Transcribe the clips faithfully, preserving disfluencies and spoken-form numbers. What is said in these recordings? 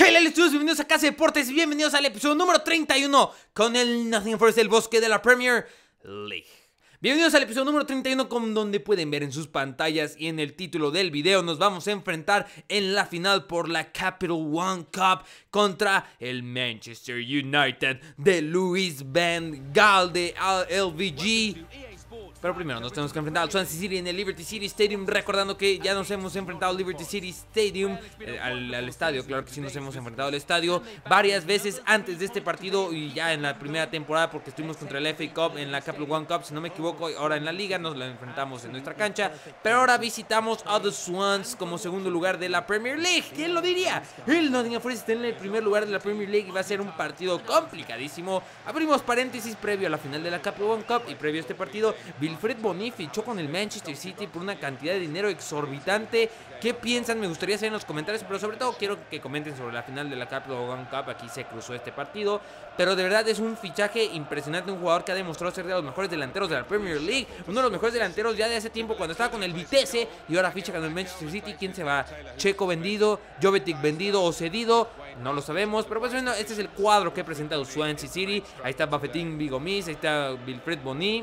Hey, Lali Studios, bienvenidos a Casa de Deportes y bienvenidos al episodio número treinta y uno con el Nottingham Forest del Bosque de la Premier League. Bienvenidos al episodio número treinta y uno, con donde pueden ver en sus pantallas y en el título del video nos vamos a enfrentar en la final por la Capital One Cup contra el Manchester United de Louis Van Gaal de L V G. Pero primero nos tenemos que enfrentar al Swansea City en el Liberty City Stadium, recordando que ya nos hemos enfrentado al Liberty City Stadium, eh, al, al estadio, claro que sí nos hemos enfrentado al estadio varias veces antes de este partido y ya en la primera temporada, porque estuvimos contra el F A Cup en la Capital One Cup, si no me equivoco. Ahora en la liga nos la enfrentamos en nuestra cancha, pero ahora visitamos a The Swans como segundo lugar de la Premier League. ¿Quién lo diría? El Nottingham Forest está en el primer lugar de la Premier League y va a ser un partido complicadísimo. Abrimos paréntesis previo a la final de la Capital One Cup y previo a este partido, Wilfried Bony fichó con el Manchester City por una cantidad de dinero exorbitante. ¿Qué piensan? Me gustaría saber en los comentarios, pero sobre todo quiero que comenten sobre la final de la Capital One Cup. Aquí se cruzó este partido, pero de verdad es un fichaje impresionante, un jugador que ha demostrado ser de los mejores delanteros de la Premier League, uno de los mejores delanteros ya de hace tiempo cuando estaba con el Vitesse, y ahora ficha con el Manchester City. ¿Quién se va? Checo vendido, Jovetic vendido o cedido, no lo sabemos, pero pues bueno, este es el cuadro que presenta el Swansea City. Ahí está Bafetín Gomis, ahí está Wilfried Bony.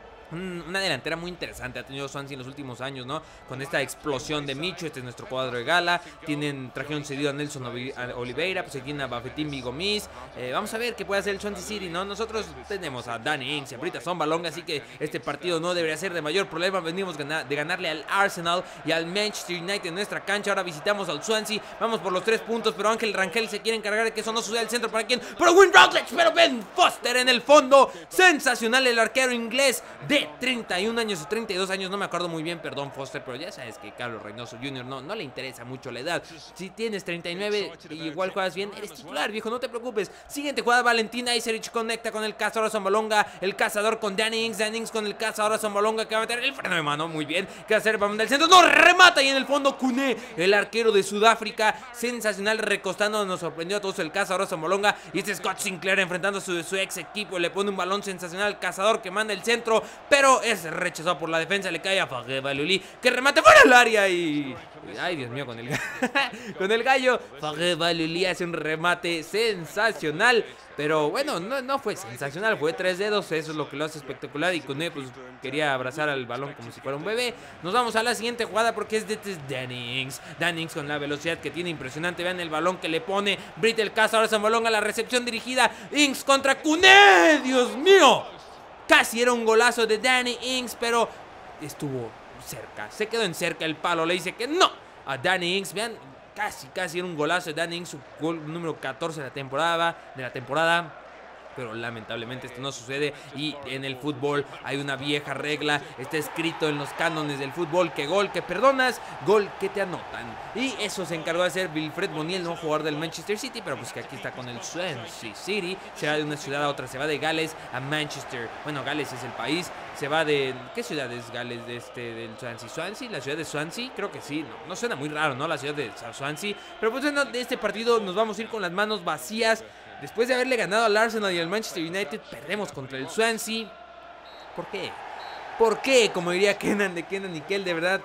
Una delantera muy interesante ha tenido Swansea en los últimos años, ¿no? Con esta explosión de Micho. Este es nuestro cuadro de gala. Tienen, trajeron cedido a Nelson Oliveira, pues aquí tienen a Bafetín Gomis. eh, Vamos a ver qué puede hacer el Swansea City, ¿no? Nosotros tenemos a Danny Ings y a Britt Assombalonga, así que este partido no debería ser de mayor problema. Venimos de ganarle al Arsenal y al Manchester United en nuestra cancha. Ahora visitamos al Swansea, vamos por los tres puntos, pero Ángel Rangel se quiere encargar de que eso no suceda al centro. ¿Para quién? Para Wayne Routledge, pero Ben Foster en el fondo. Sensacional el arquero inglés de treinta y un años o treinta y dos años, no me acuerdo muy bien, perdón Foster, pero ya sabes que Carlos Reynoso junior no, no le interesa mucho la edad. Si tienes treinta y nueve y igual juegas bien, eres titular, viejo, no te preocupes. Siguiente jugada, Valentina Iserich conecta con el cazador Assombalonga, el cazador con Danny Ings, Danny Ings con el cazador Assombalonga, que va a meter el freno de mano, muy bien. ¿Qué hacer? Va a mandar el centro, no, remata, y en el fondo Kune, el arquero de Sudáfrica, sensacional, recostando, nos sorprendió a todos el cazador Assombalonga. Y este Scott Sinclair enfrentando a su, su ex equipo, le pone un balón sensacional al cazador que manda el centro, pero es rechazado por la defensa, le cae a Fagé Valuli, que remate fuera del área y... ay, Dios mío, con el, con el gallo. Fagé Valuli hace un remate sensacional, pero bueno, no, no fue sensacional, fue tres dedos, eso es lo que lo hace espectacular. Y Kune pues quería abrazar al balón como si fuera un bebé. Nos vamos a la siguiente jugada porque es de Danny Ings. Danny Ings con la velocidad que tiene impresionante, vean el balón que le pone Britt el caza, ahora Assombalonga, la recepción dirigida, Ings contra Kune, Dios mío. Casi era un golazo de Danny Ings, pero estuvo cerca. Se quedó en cerca el palo. Le dice que no a Danny Ings. Vean, casi, casi era un golazo de Danny Ings. Su gol número catorce de la temporada. De la temporada. Pero lamentablemente esto no sucede. Y en el fútbol hay una vieja regla. Está escrito en los cánones del fútbol que gol que perdonas, gol que te anotan. Y eso se encargó de hacer Wilfried Bony, el nuevo jugador del Manchester City. Pero pues que aquí está con el Swansea City. Se va de una ciudad a otra. Se va de Gales a Manchester. Bueno, Gales es el país. Se va de... ¿qué ciudad es Gales de este, del Swansea? ¿Swansea? ¿La ciudad de Swansea? Creo que sí. No, no suena muy raro, ¿no? La ciudad de Swansea. Pero pues bueno, de este partido nos vamos a ir con las manos vacías. Después de haberle ganado al Arsenal y al Manchester United, perdemos contra el Swansea. ¿Por qué? ¿Por qué? Como diría Kenan de Kenan y Kel, de verdad,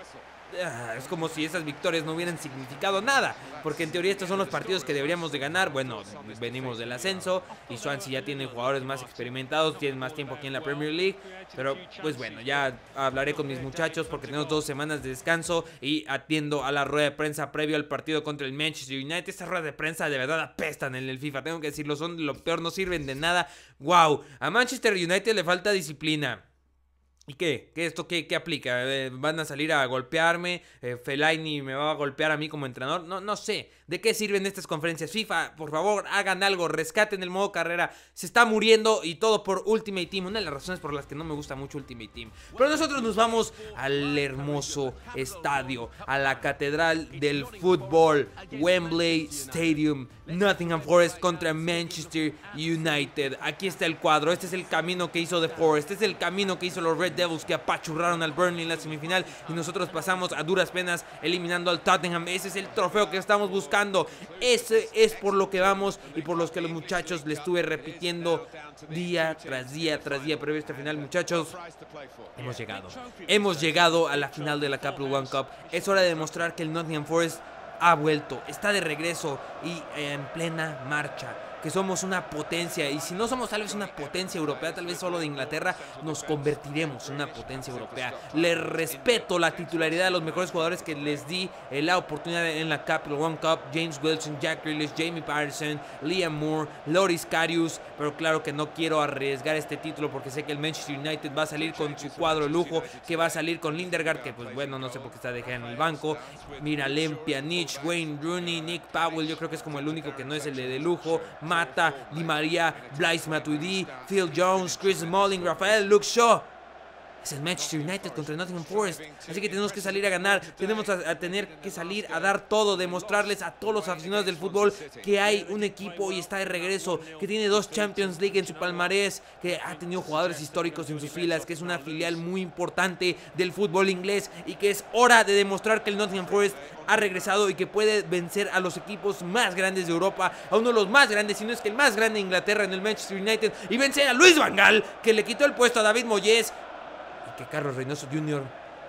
es como si esas victorias no hubieran significado nada, porque en teoría estos son los partidos que deberíamos de ganar. Bueno, venimos del ascenso y Swansea ya tiene jugadores más experimentados, tienen más tiempo aquí en la Premier League. Pero pues bueno, ya hablaré con mis muchachos porque tenemos dos semanas de descanso y atiendo a la rueda de prensa previo al partido contra el Manchester United. Estas ruedas de prensa de verdad apestan en el FIFA, tengo que decirlo, son lo peor, no sirven de nada. Wow, a Manchester United le falta disciplina. ¿Y qué? ¿Qué esto qué, qué aplica? Eh, ¿Van a salir a golpearme? Eh, ¿Fellaini me va a golpear a mí como entrenador? No, no sé. ¿De qué sirven estas conferencias? FIFA, por favor, hagan algo, rescaten el modo carrera. Se está muriendo y todo por Ultimate Team. Una de las razones por las que no me gusta mucho Ultimate Team. Pero nosotros nos vamos al hermoso estadio, a la catedral del fútbol, Wembley Stadium. Nottingham Forest contra Manchester United. Aquí está el cuadro, este es el camino que hizo The Forest, este es el camino que hizo los Red Devils, que apachurraron al Burnley en la semifinal y nosotros pasamos a duras penas eliminando al Tottenham. Ese es el trofeo que estamos buscando, ese es por lo que vamos y por los que los muchachos le estuve repitiendo día tras día tras día previo a esta final. Muchachos, hemos llegado, hemos llegado a la final de la Capital One Cup. Es hora de demostrar que el Nottingham Forest ha vuelto, está de regreso y en plena marcha. Que somos una potencia, y si no somos tal vez una potencia europea, tal vez solo de Inglaterra, nos convertiremos en una potencia europea. Les respeto la titularidad de los mejores jugadores que les di eh, la oportunidad en la Capital One Cup: James Wilson, Jack Grealish, Jamie Patterson, Liam Moore, Loris Karius. Pero claro que no quiero arriesgar este título porque sé que el Manchester United va a salir con su cuadro de lujo, que va a salir con Lindegaard, que pues bueno, no sé por qué está dejando en el banco, Miralem Pjanic, Wayne Rooney, Nick Powell, yo creo que es como el único que no es el de, de lujo, Mata, Di María, Blaise Matuidi, Phil Jones, Chris Smalling, Rafael Luke Shaw. Es el Manchester United contra el Nottingham Forest, así que tenemos que salir a ganar, tenemos a, a tener que salir a dar todo, demostrarles a todos los aficionados del fútbol que hay un equipo y está de regreso, que tiene dos Champions League en su palmarés, que ha tenido jugadores históricos en sus filas, que es una filial muy importante del fútbol inglés y que es hora de demostrar que el Nottingham Forest ha regresado y que puede vencer a los equipos más grandes de Europa, a uno de los más grandes, si no es que el más grande de Inglaterra, en el Manchester United, y vencer a Luis Van Gaal, que le quitó el puesto a David Moyes, y que Carlos Reynoso junior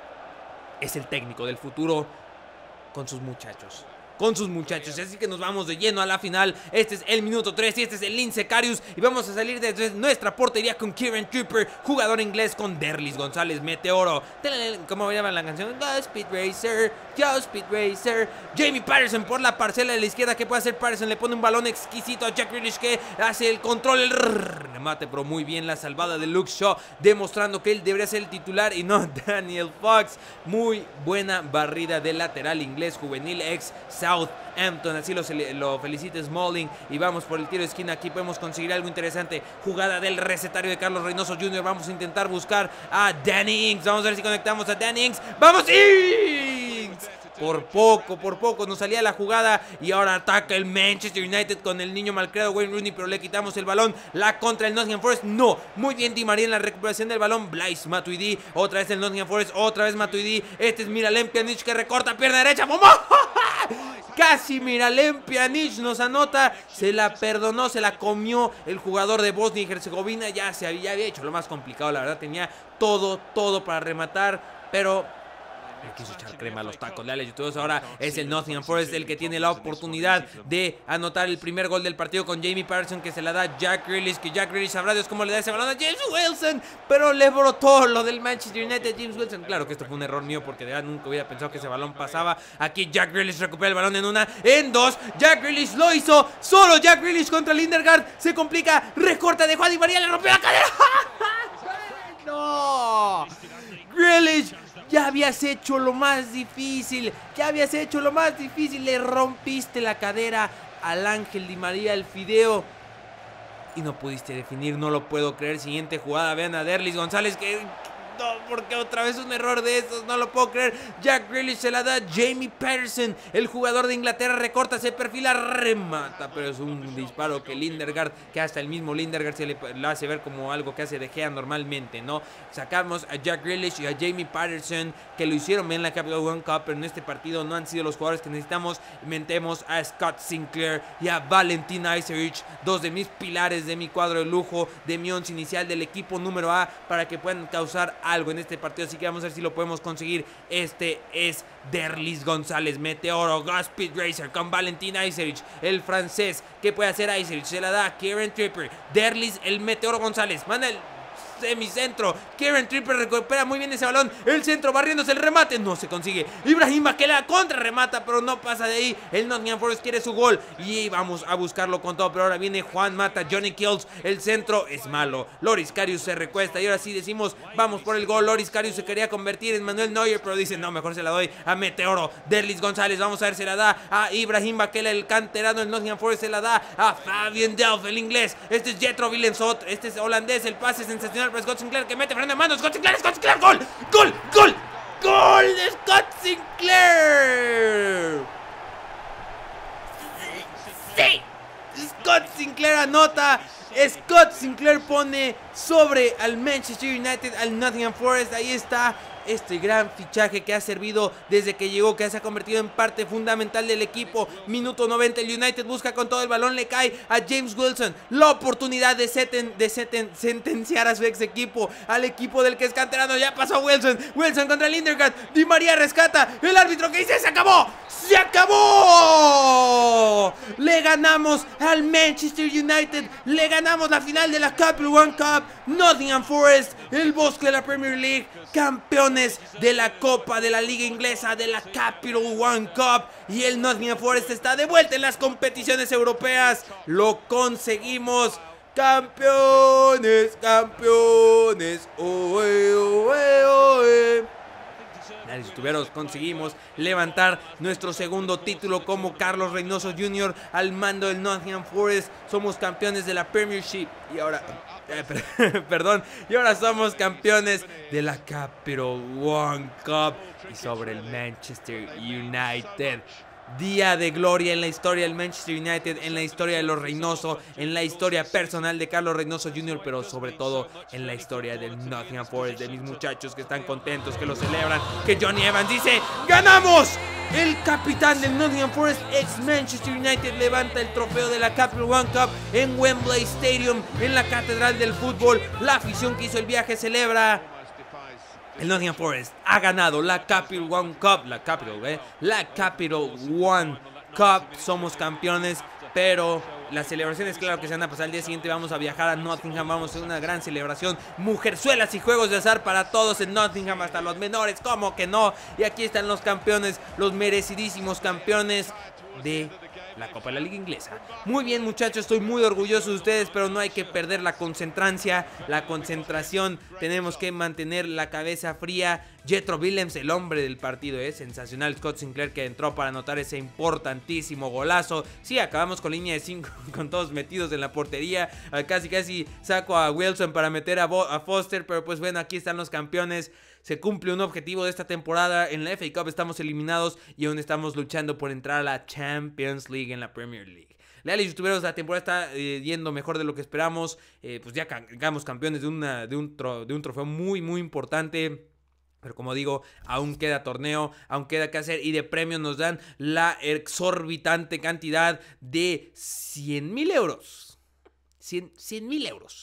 es el técnico del futuro con sus muchachos. Con sus muchachos, así que nos vamos de lleno a la final. Este es el minuto tres y este es el Lince Karius. Y vamos a salir desde nuestra portería con Kieran Trippier, jugador inglés, con Derlis González, Meteoro. ¿Cómo llama la canción? Go Speed Racer, Go Speed Racer. Jamie Patterson por la parcela de la izquierda. ¿Qué puede hacer Patterson? Le pone un balón exquisito a Jack Grealish, que hace el control, el remate, pero muy bien la salvada de Luke Shaw, demostrando que él debería ser el titular y no Daniel Fox. Muy buena barrida del lateral inglés juvenil ex Southampton, así lo, lo felicita Smalling. Y vamos por el tiro de esquina, aquí podemos conseguir algo interesante. Jugada del recetario de Carlos Reynoso junior Vamos a intentar buscar a Danny Ings. Vamos a ver si conectamos a Danny Ings. ¡Vamos, Ings! Por poco, por poco nos salía la jugada. Y ahora ataca el Manchester United con el niño malcriado Wayne Rooney, pero le quitamos el balón. La contra el Nottingham Forest, no. Muy bien Di María en la recuperación del balón. Blaise Matuidi, otra vez el Nottingham Forest, otra vez Matuidi. Este es Miralem Pjanic, que recorta pierna derecha. ¡Mamá! Casi Miralem Pjanic nos anota. Se la perdonó, se la comió el jugador de Bosnia y Herzegovina. Ya se había, ya había hecho lo más complicado, la verdad. Tenía todo, todo para rematar, pero le quiso echar crema a los tacos leales y todos. Ahora es el Nottingham Forest el que tiene la oportunidad de anotar el primer gol del partido, con Jamie Patterson, que se la da Jack Grealish, que Jack Grealish sabrá Dios cómo le da ese balón a James Wilson, pero le brotó lo del Manchester United. James Wilson, claro que esto fue un error mío porque de verdad nunca hubiera pensado que ese balón pasaba. Aquí Jack Grealish recupera el balón en una, en dos. Jack Grealish lo hizo, solo Jack Grealish contra Lindegaard, se complica, recorta, dejó a Di María, le rompió la cadera. No, Grealish, ya habías hecho lo más difícil, ya habías hecho lo más difícil, le rompiste la cadera al Ángel Di María, el fideo, y no pudiste definir. No lo puedo creer. Siguiente jugada, vean a Derlis González, que no, porque otra vez un error de estos, no lo puedo creer. Jack Grealish se la da Jamie Patterson, el jugador de Inglaterra, recorta, se perfila, remata, pero es un disparo que Lindegaard, que hasta el mismo Lindegaard se le, le hace ver como algo que hace De Gea normalmente, ¿no? Sacamos a Jack Grealish y a Jamie Patterson, que lo hicieron bien en la Capital One Cup, pero en este partido no han sido los jugadores que necesitamos. Metemos a Scott Sinclair y a Valentin Iserich, dos de mis pilares de mi cuadro de lujo, de mi once inicial del equipo número A, para que puedan causar algo en este partido, así que vamos a ver si lo podemos conseguir. Este es Derlis González, Meteoro, Go Speed Racer con Valentin Iserich, el francés. ¿Qué puede hacer Iserich? Se la da a Kieran Trippier. Derlis, el Meteoro González, manda el semicentro. Kieran Trippier recupera muy bien ese balón. El centro barriéndose, el remate no se consigue. Ibrahima, que la contra remata, pero no pasa de ahí. El Nottingham Forest quiere su gol y vamos a buscarlo con todo. Pero ahora viene Juan Mata, Johnny Kills. El centro es malo. Loris Karius se recuesta y ahora sí decimos vamos por el gol. Loris Karius se quería convertir en Manuel Neuer, pero dice no, mejor se la doy a Meteoro. Derlis González, vamos a ver, se la da a Ibrahim Bakela, el canterano del Nottingham Forest. Se la da a Fabian Delph, el inglés. Este es Jetro Willensot, este es holandés. El pase sensacional para Scott Sinclair, que mete freno de mano. Scott Sinclair, Scott Sinclair, gol, gol, gol, gol de Scott Sinclair. Sí, Scott Sinclair anota. Scott Sinclair pone sobre al Manchester United, al Nottingham Forest. Ahí está este gran fichaje que ha servido desde que llegó, que se ha convertido en parte fundamental del equipo. Minuto noventa, el United busca con todo el balón, le cae a James Wilson la oportunidad de, seten, de seten, sentenciar a su ex equipo, al equipo del que es canterano. Ya pasó Wilson, Wilson contra Lindegaard, Di María rescata, el árbitro que dice se acabó, se acabó. Le ganamos al Manchester United, le ganamos la final de la Capital One Cup. Nottingham Forest, el Bosque de la Premier League, campeones de la Copa de la Liga Inglesa, de la Capital One Cup, y el Nottingham Forest está de vuelta en las competiciones europeas. Lo conseguimos. Campeones, campeones, oe, oe, oe. Dale, youtuberos, conseguimos levantar nuestro segundo título como Carlos Reynoso junior al mando del Nottingham Forest. Somos campeones de la Premiership y ahora, eh, perdón, y ahora somos campeones de la Capital One Cup y sobre el Manchester United. Día de gloria en la historia del Manchester United, en la historia de los Reynoso, en la historia personal de Carlos Reynoso junior, pero sobre todo en la historia del Nottingham Forest, de mis muchachos que están contentos, que lo celebran, que Johnny Evans dice ¡ganamos! El capitán del Nottingham Forest, ex Manchester United, levanta el trofeo de la Capital One Cup en Wembley Stadium, en la catedral del fútbol. La afición que hizo el viaje celebra. El Nottingham Forest ha ganado la Capital One Cup, la Capital, ¿eh? La Capital One Cup, somos campeones, pero las celebraciones, claro que se van a pasar el día siguiente. Vamos a viajar a Nottingham, vamos a hacer una gran celebración, mujerzuelas y juegos de azar para todos en Nottingham, hasta los menores, ¿cómo que no? Y aquí están los campeones, los merecidísimos campeones de la Copa de la Liga Inglesa. Muy bien, muchachos, estoy muy orgulloso de ustedes, pero no hay que perder la concentrancia, la concentración. Tenemos que mantener la cabeza fría. Jetro Willems, el hombre del partido, es ¿eh? sensacional. Scott Sinclair, que entró para anotar ese importantísimo golazo. Sí, acabamos con línea de cinco, con todos metidos en la portería. Casi casi saco a Wilson para meter a, Bo a Foster, pero pues bueno, aquí están los campeones. Se cumple un objetivo de esta temporada. En la F A Cup estamos eliminados y aún estamos luchando por entrar a la Champions League en la Premier League. Leales youtuberos, la temporada está eh, yendo mejor de lo que esperamos. Eh, pues ya quedamos campeones de, una, de, un tro de un trofeo muy muy importante. Pero como digo, aún queda torneo, aún queda que hacer, y de premios nos dan la exorbitante cantidad de cien mil euros. cien mil euros.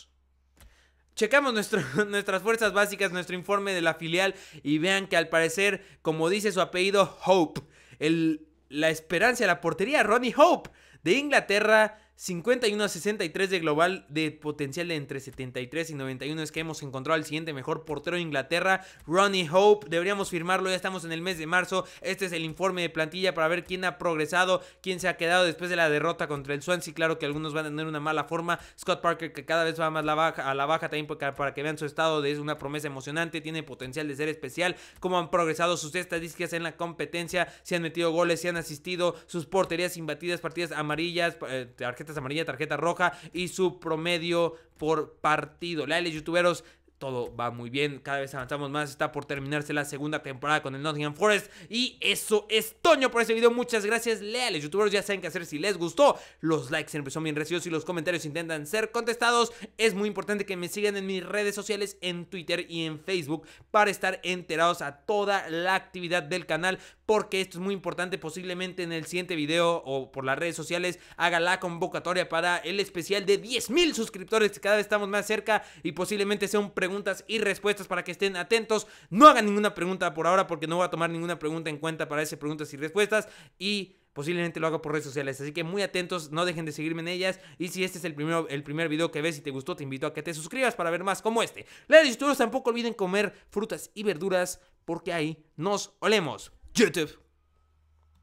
Checamos nuestro, nuestras fuerzas básicas, nuestro informe de la filial, y vean que al parecer, como dice su apellido, Hope, el, la esperanza de la portería, Ronnie Hope, de Inglaterra, cincuenta y uno a sesenta y tres de global, de potencial de entre setenta y tres y noventa y uno. Es que hemos encontrado al siguiente mejor portero de Inglaterra, Ronnie Hope. Deberíamos firmarlo, ya estamos en el mes de marzo. Este es el informe de plantilla para ver quién ha progresado, quién se ha quedado después de la derrota contra el Swansea. Claro que algunos van a tener una mala forma. Scott Parker, que cada vez va más la baja, a la baja también, para que vean su estado, de es una promesa emocionante, tiene potencial de ser especial. Cómo han progresado sus estadísticas en la competencia, si han metido goles, si han asistido, sus porterías imbatidas, partidas amarillas, eh, tarjetas amarilla, tarjeta roja, y su promedio por partido. Leales youtuberos, todo va muy bien, cada vez avanzamos más. Está por terminarse la segunda temporada con el Nottingham Forest, y eso es Toño por este video. Muchas gracias, leales youtubers. Ya saben qué hacer si les gustó. Los likes siempre son bien recibidos y los comentarios intentan ser contestados. Es muy importante que me sigan en mis redes sociales, en Twitter y en Facebook, para estar enterados a toda la actividad del canal, porque esto es muy importante. Posiblemente en el siguiente video o por las redes sociales haga la convocatoria para el especial de diez mil suscriptores, que cada vez estamos más cerca, y posiblemente sea un preguntas y respuestas para que estén atentos. No hagan ninguna pregunta por ahora, porque no voy a tomar ninguna pregunta en cuenta para ese preguntas y respuestas, y posiblemente lo haga por redes sociales, así que muy atentos, no dejen de seguirme en ellas. Y si este es el, primero, el primer video que ves y te gustó, te invito a que te suscribas para ver más como este. Leales youtubers, tampoco olviden comer frutas y verduras, porque ahí nos olemos. YouTube.